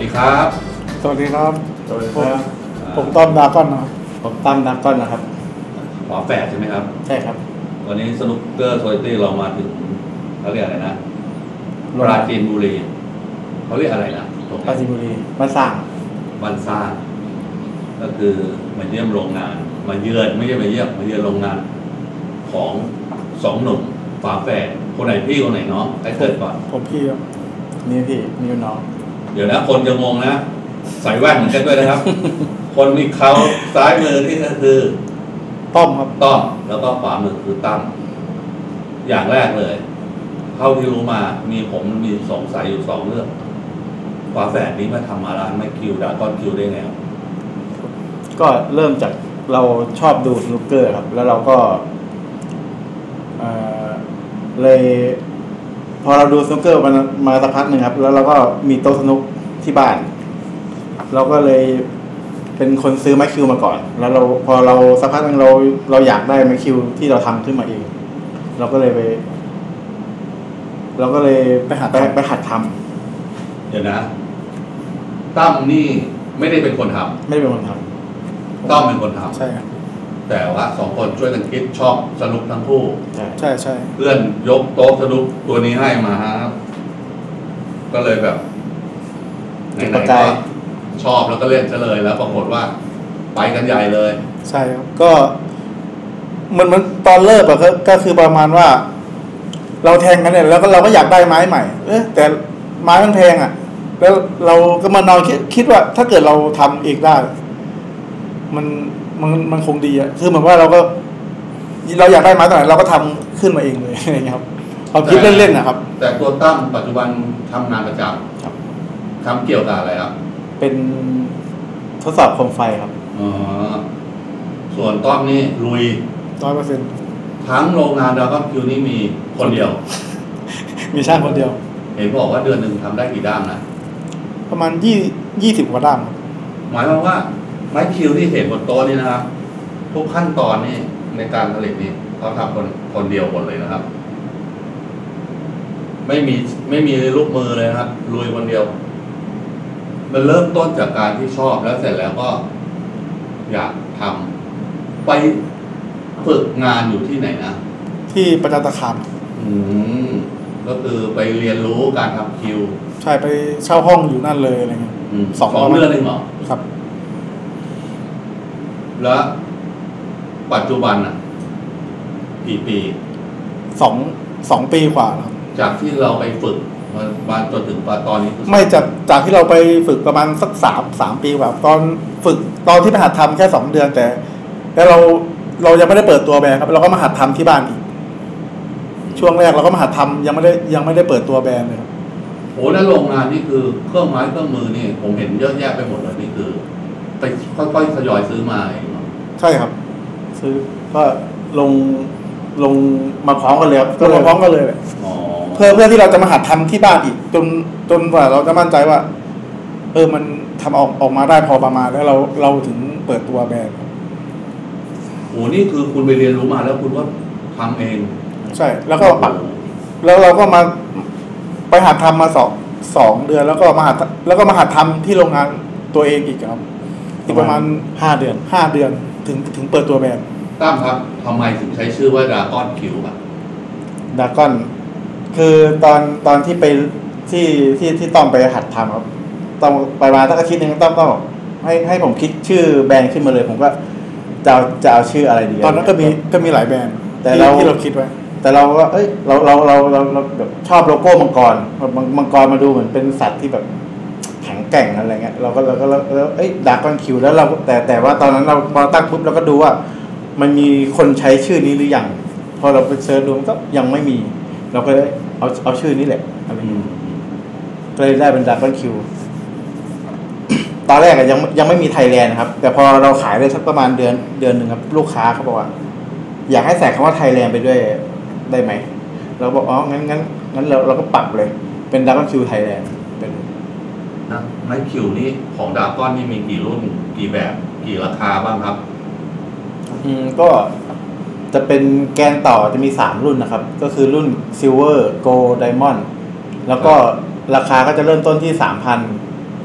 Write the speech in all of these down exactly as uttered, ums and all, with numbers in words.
ดีครับสวัสดีครับสวัสดีครับผมต้อมดาก้อนนะครับผมตั้มดาก้อนนะครับฝาแฝดใช่ไหมครับใช่ครับวันนี้สนุกเกอร์โซลิตี้เรามาถึงเขาเรียกอะไรนะปราจีนบุรีเขาเรียกอะไรนะปราจีนบุรีบ้านสร้างบ้านสร้างก็คือมาเยี่ยมโรงงานมาเยือนไม่ใช่มาเยี่ยมมาเยือนโรงงานของสองหนุ่มฝาแฝดคนไหนพี่คนไหนน้องไอ้เกิดก่อนผมพี่ครับนี่พี่นี่น้องเดี๋ยวนะคนจะงงนะใส่แว่นเหมือนกันด้วยนะครับ คนมีเขาซ้ายมือนี่ก็คือต้อมครับต้อมแล้วก็ขวามือคือตั้มอย่างแรกเลยเท่าที่รู้มามีผมมีสงสัยอยู่สองเรื่องฝาแฝดนี้มาทำมาร้านไม่คิวดาก้อนคิวได้ไงก็เริ่มจากเราชอบดูสนุกเกอร์ครับแล้วเราก็เลยพอเราดูสนุกเกอร์มามาสักพักหนึ่งครับแล้วเราก็มีโต๊ะสนุกที่บ้านเราก็เลยเป็นคนซื้อไม้คิวมาก่อนแล้วเราพอเราสักพักหนึ่งเราเราอยากได้ไม้คิวที่เราทำขึ้นมาเองเราก็เลยไปเราก็เลยไปหัดไปไปหัดทำเดี๋ยวนะตั้มนี่ไม่ได้เป็นคนทำไม่ได้เป็นคนทำต้อมเป็นคนทำใช่ครับแต่ว่าสองคนช่วยกันคิดชอบสนุกทั้งคู่ใช่ใช่ใช่เพื่อนยกโต๊ะสนุกตัวนี้ให้มาครับก็เลยแบบไหนๆก็ชอบแล้วก็เล่นซะเลยแล้วปรากฏว่าไปกันใหญ่เลยใช่ครับก็มันมันตอนเลิกอะก็ก็คือประมาณว่าเราแทงกันเนี่ยแล้วก็เราก็อยากได้ไม้ใหม่เอ๊ะแต่ไม้มันแพงอะแล้วเราก็มานอนคิดคิดว่าถ้าเกิดเราทำเองได้มันมันมันคงดีอะคือเหมือนว่าเราก็เราอยากได้ไม้ตอนไหนเราก็ทำขึ้นมาเองเลยอะไรเงี้ยครับเอาคิดเล่นๆนะครับแต่ตัวตั้มปัจจุบันทำงานประจำครับทำเกี่ยวกับอะไรครับเป็นทดสอบโคมไฟครับอ๋อส่วนต้อมนี่ลุยร้อยเปอร์เซ็นต์ทั้งโรงงานดาวก้อนคิวนี่มีคนเดียวมีช่างคนเดียวเห็นบอกว่าเดือนหนึ่งทำได้กี่ด้ามนะประมาณยี่ยี่สิบกว่าด้ามหมายความว่าไม้คิวที่เห็นบนโต๊ะนี่นะครับทุกขั้นตอนนี่ในการผลิตนี่เขาทำคนคนเดียวหมดเลยนะครับไม่มีไม่มีลูกมือเลยครับลุยคนเดียวมันเริ่มต้นจากการที่ชอบแล้วเสร็จแล้วก็อยากทำไปฝึกงานอยู่ที่ไหนนะที่ประจันตคามอืมก็คือไปเรียนรู้การทำคิวใช่ไปเช่าห้องอยู่นั่นเลยอะไรเงี้ยสองเดือนเองเหรอครับแล้วปัจจุบันอ่ะกี่ปีสองสองปีกว่าครับจากที่เราไปฝึกมาจนถึงตอนนี้ไม่จากจากที่เราไปฝึกประมาณสักสามสามปีแบบตอนฝึกตอนที่ไปหัดทำแค่สองเดือนแต่แล้วเราเรายังไม่ได้เปิดตัวแบรนด์ครับเราก็มาหัดทำที่บ้านอีกช่วงแรกเราก็มาหัดทำยังไม่ได้ยังไม่ได้เปิดตัวแบรนด์เลยครับโอ้แล้วโรงงานนี่คือเครื่องไม้เครื่องมือนี่ผมเห็นเยอะแยะไปหมดเลยนี่คือไปค่อยๆทยอยซื้อมาเองใช่ครับซื้อก็ลงลงมาพร้อมกันเลยครับก็มาพร้อมกันเลยเพื่อเพื่อที่เราจะมาหัดทำที่บ้านอีกจนจนกว่าเราจะมั่นใจว่าเออมันทำออกออกมาได้พอประมาณแล้วเราเราถึงเปิดตัวแบรนด์โอ้นี่คือคุณไปเรียนรู้มาแล้วคุณก็ทำเองใช่แล้วก็แล้วเราก็มาไปหัดทำมาสองสองเดือนแล้วก็มาหัดแล้วก็มาหัดทำที่โรงงานตัวเองอีกครับอีกประมาณห้าเดือนห้าเดือนถึงถึงเปิดตัวแบรนด์ตั้มครับทำไมถึงใช้ชื่อว่าดาก้อนคิวอ่ะดาก้อนคือตอนตอนที่ไปที่ที่ที่ต้องไปหัดทำครับต้องไปมาตั้งอาทิตย์นึงต้องต้องให้ให้ผมคิดชื่อแบรนด์ขึ้นมาเลยผมก็จะจะเอาชื่ออะไรดีตอนนั้นก็มีก็มีหลายแบรนด์แต่เราที่เราคิดไว้แต่เราก็เอ้ยเราเราเราเราเราแบบชอบโลโก้มังกรมังกรมาดูเหมือนเป็นสัตว์ที่แบบแข็งแกร่งอะไรเงี้ยเราก็เราก็แล้วเอ้ยดาก้อนคิวแล้วเราแต่แต่ว่าตอนนั้นเราพอตั้งปุ๊บเราก็ดูว่ามันมีคนใช้ชื่อนี้หรือยังพอเราไปเซิร์ชดูก็ยังไม่มีเราก็เลยเอาเอาชื่อนี้แหละอะไรก็เลยได้เป็นดาก้อนคิวตอนแรกอะยังยังไม่มีไทยแลนด์ครับแต่พอเราขายได้สักประมาณเดือนเดือนหนึ่งครับลูกค้าเขาบอกว่าอยากให้ใส่คำว่าไทยแลนด์ไปด้วยได้ไหมเราบอกอ๋องั้นงั้นงั้นเราเราก็ปรับเลยเป็นดาก้อนคิวไทยแลนด์เป็นนะไม้คิวนี่ของดาก้อนนี่มีกี่รุ่นกี่แบบกี่ราคาบ้างครับอืมก็จะเป็นแกนต่อจะมีสามรุ่นนะครับก็คือรุ่นซิลเวอร์โกลด์ไดมอนด์แล้วก็ราคาก็จะเริ่มต้นที่ สามพัน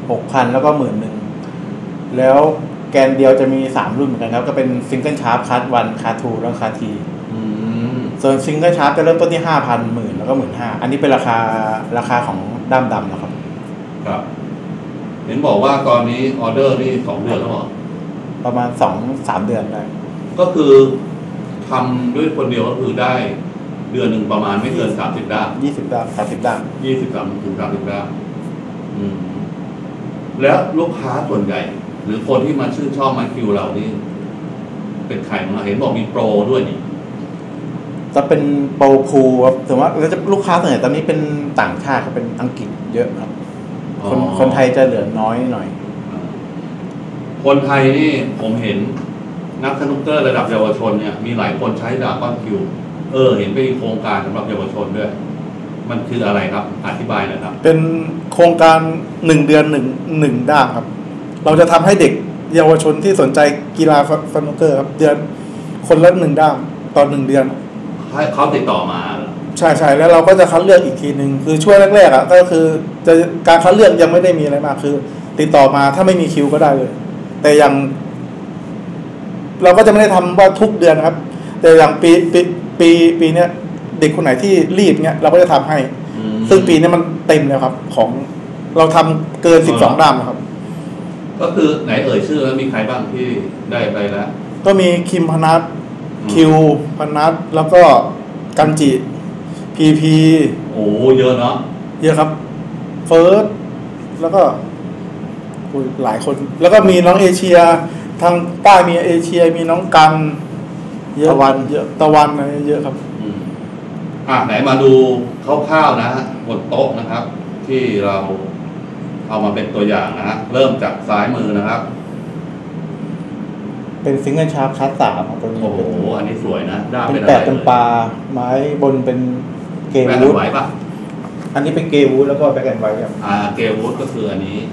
หกพันแล้วก็หมื่นหนึ่งแล้วแกนเดียวจะมีสามรุ่นเหมือนกันครับก็เป็นซิงเกิลชาร์ปคัสวันคาทูแล้วคาทีส่วนซิงเกิลชาร์ปจะเริ่มต้นที่ห้าพันหมื่นแล้วก็หมื่นห้าอันนี้เป็นราคาราคาของด้ามดำนะครับครับเห็นบอกว่าตอนนี้ออเดอร์นี่สองเดือนแล้วเหรอประมาณสองสามเดือนได้ก็คือทำด้วยคนเดียวก็คือได้เดือนหนึ่งประมาณไม่เกินสามสิบด้ามยี่สิบด้ามสามสิบด้ามยี่สิบสามถึงสามสิบด้ามอืมแล้วลูกค้าส่วนใหญ่หรือคนที่มาชื่นชอบไม้คิวเรานี่เป็นใครมาเห็นบอกมีโปรด้วยนี่จะเป็นโปรคูครับถึงว่าแล้วจะลูกค้าส่วนใหญ่ตอนนี้เป็นต่างชาติเป็นอังกฤษเยอะครับคนคนไทยจะเหลือน้อยหน่อยคนไทยนี่ผมเห็นนักสนุกเกอร์ระดับเยาวชนเนี่ยมีหลายคนใช้ดาก้อนคิวเออเห็นเป็นโครงการสำหรับเยาวชนด้วยมันคืออะไรครับอธิบายหน่อยครับเป็นโครงการหนึ่งเดือนหนึ่งหนึ่งด้ามครับเราจะทำให้เด็กเยาวชนที่สนใจกีฬาสนุกเกอร์ครับเดือนคนละหนึ่งด้ามตอนหนึ่งเดือนให้เขาติดต่อมาใช่ใช่แล้วเราก็จะคัดเลือกอีกทีหนึ่งคือช่วงแรกๆอ่ะก็คือจะการคัดเลือกยังไม่ได้มีอะไรมากคือติดต่อมาถ้าไม่มีคิวก็ได้เลยแต่อย่างเราก็จะไม่ได้ทำว่าทุกเดือนครับแต่อย่างปีปีปีปีเนี้ยเด็กคนไหนที่รีบเนี้ยเราก็จะทำให้ซึ่งปีนี้มันเต็มแล้วครับของเราทำเกินสิบสองด้ามนะครับก็คือไหนเอ่ยชื่อแล้วมีใครบ้างที่ได้ไปแล้วก็มีคิมพนัทคิวพนัทแล้วก็กันจิพีพีโอ้เยอะเนาะเยอะครับเฟิร์สแล้วก็หลายคนแล้วก็มีน้องเอเชียทางใต้มีเอเชียมีน้องกันเยอะตะวันเยอะตะวันอะไรเยอะครับอ่ะไหนมาดูคร่าวๆนะฮะบนโต๊ะนะครับที่เราเอามาเป็นตัวอย่างนะฮะเริ่มจากซ้ายมือนะครับเป็นซิงเกิลชาร์ปคัสสามตัวนี้โอ้โหอันนี้สวยนะด้ามเป็นแปดเป็นปลาไม้บนเป็นเกวูดไว้ป่ะอันนี้เป็นเกวูดแล้วก็แบ็คแอนด์ไวท์ครับอ่าเกวูดก็คืออันนี้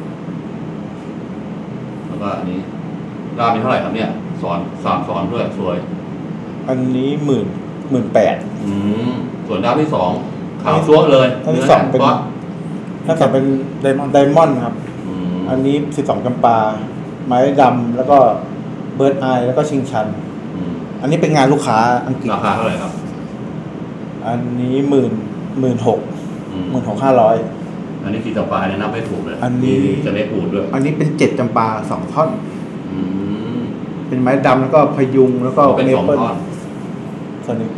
แล้วก็อันนี้ด้ามนี้เท่าไหร่ครับเนี่ยสอนสามสอนด้วยสวยอันนี้หมื่นหมื่นแปดอืมส่วนด้ามที่สองขาวซัวเลยด้านที่สองเป็นด้านสองเป็นไดมอนด์ไดมอนด์ครับอันนี้สิบสองกำปาไม้ดำแล้วก็เบิร์ดไอแล้วก็ชิงชันอันนี้เป็นงานลูกค้าอังกฤษราคาเท่าไหร่ครับอันนี้หมื่นหมื่นหกหมื่นหกห้าร้อยอันนี้กี่จำปาเนี่ยนับไม่ถูกเลยอันนี้จะได้ปูดด้วยอันนี้เป็นเจ็ดจำปาสองท่อนเป็นไม้ดำแล้วก็พยุงแล้วก็เป็นสองท่อนส่วนนี้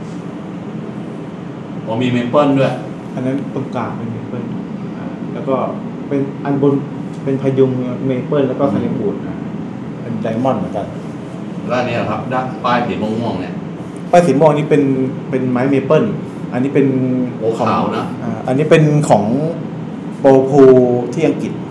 ผมมีเมเปิลด้วยอันนั้นตรงกลางเป็นเมเปิลแล้วก็เป็นอันบนเป็นพยุงเมเปิลแล้วก็สนิบูดเป็นไดมอนด์เหมือนกันแล้วนี่ครับด้านป้ายสีม่วงๆเนี่ยป้ายสีม่วงนี้เป็นเป็นไม้เมเปิลอันนี้เป็นโอขาวนะอันนี้เป็นของโปรพูที่อังกฤษ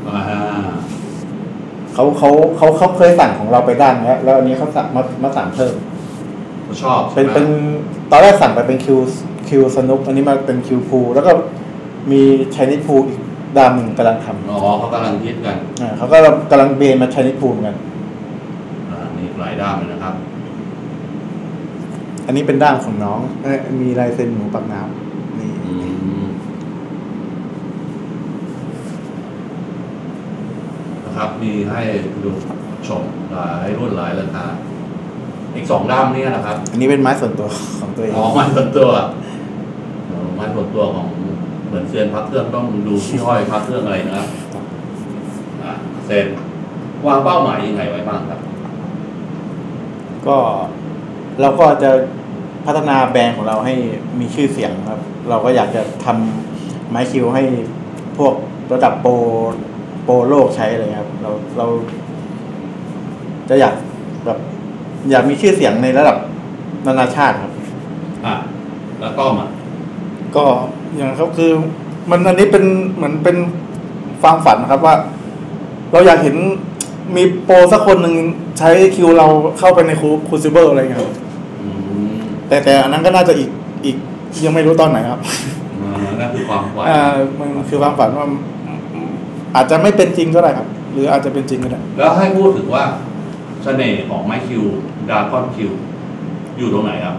เขาเขาเขาเขาเคยสั่งของเราไปด้านแล้วแล้วอันนี้เขาสั่งมามาสั่งเพิ่มชอบเป็นเป็นตอนแรกสั่งไปเป็นคิวคิวสนุกอันนี้มาเป็นคิวพูแล้วก็มีไชนีสพูอีกด้ามหนึ่งกำลังทำอ๋อเขากำลังฮิตกันอ่าเขาก็กำลังเบนมาไชนีสพูกันอ่านี่หลายด้ามเลยนะครับอันนี้เป็นด้ามของน้องมีลายเซ็นหมูปักน้ำนี่นะครับมีให้ดูชมหลายรุ่นหลายราคาอีกสองด้ามนี่นะครับอันนี้เป็นไม้ส่วนตัวของตัวเองอ๋อไม้ส่วนตัวไม้ส่วนตัวของเหมือนเซียนพักเครื่องต้องดูที่ห้อยพักเครื่องอะไรนะครับเซนวางเป้าหมายยังไงไว้บ้างครับก็เราก็จะพัฒนาแบรนด์ของเราให้มีชื่อเสียงครับเราก็อยากจะทำไม้คิวให้พวกระดับโปรโปรโลกใช้เลยครับเราเราจะอยากแบบอยากมีชื่อเสียงในระดับนานาชาติครับอ่ะแล้วก็มาก็อย่างครับคือมันอันนี้เป็นเหมือนเป็นความฝันนะครับว่าเราอยากเห็นมีโปรสักคนหนึ่งใช้คิวเราเข้าไปในคูคูซิเบิลอะไรเงี้ยครับแต่แต่อันนั้นก็น่าจะอีกอีกยังไม่รู้ตอนไหนครับนั่นคือความฝันอ่ามันคือความฝันว่าอาจจะไม่เป็นจริงก็ได้ครับหรืออาจจะเป็นจริงก็ได้แล้วให้พูดถึงว่าเสน่ห์ของไม้คิวดาก้อนคิวอยู่ตรงไหนครับ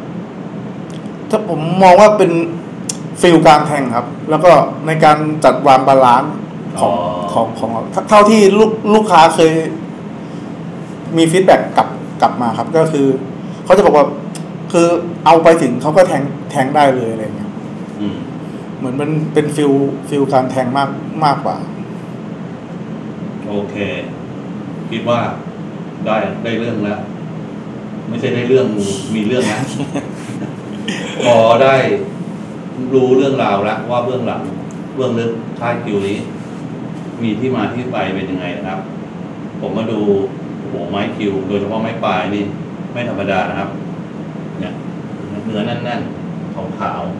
ถ้าผมมองว่าเป็นฟิลกลางแทงครับแล้วก็ในการจัดวางบาลานซ์ของอ๋อของของเราเท่าที่ลูกลูกค้าเคย มีฟีดแบ็กกลับกลับมาครับ ก็คือเขาจะบอกว่า คือเอาไปถึงเขาก็แทงแทงได้เลยอะไรเงี้ยอืมเหมือนมันเป็นฟิลฟิลการแทงมากมากกว่าโอเค คิดว่าได้ได้เรื่องแล้ว ไม่ใช่ได้เรื่องมีเรื่องนะ พอได้รู้เรื่องราวแล้วว่าเบื้องหลังเบื้องลึกค่ายคิวนี้ มีที่มาที่ไปเป็นยังไงนะครับ ผมมาดูโอ้โหไม้คิว โดยเฉพาะไม้ปลายนี่ ไม่ธรรมดานะครับ เนี่ยเนื้อแน่นๆของขาว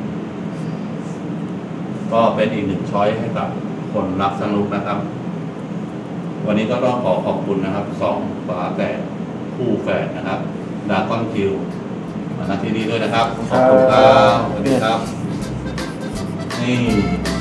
ๆก็เป็นอีกหนึ่งช้อยให้กับคนรักสนุกนะครับ วันนี้ก็ต้องขอขอบคุณนะครับสองฝาแฝดคู่แฝดนะครับดากอนคิวมาณที่นี้ด้วยนะครับ ขอบคุณครับสวัสดีครับ นี่